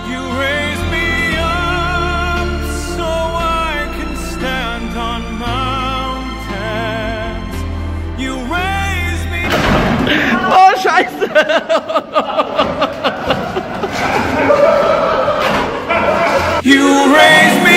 You raise me up so I can stand on mountains. You raise me. Oh, Scheiße! You raise me.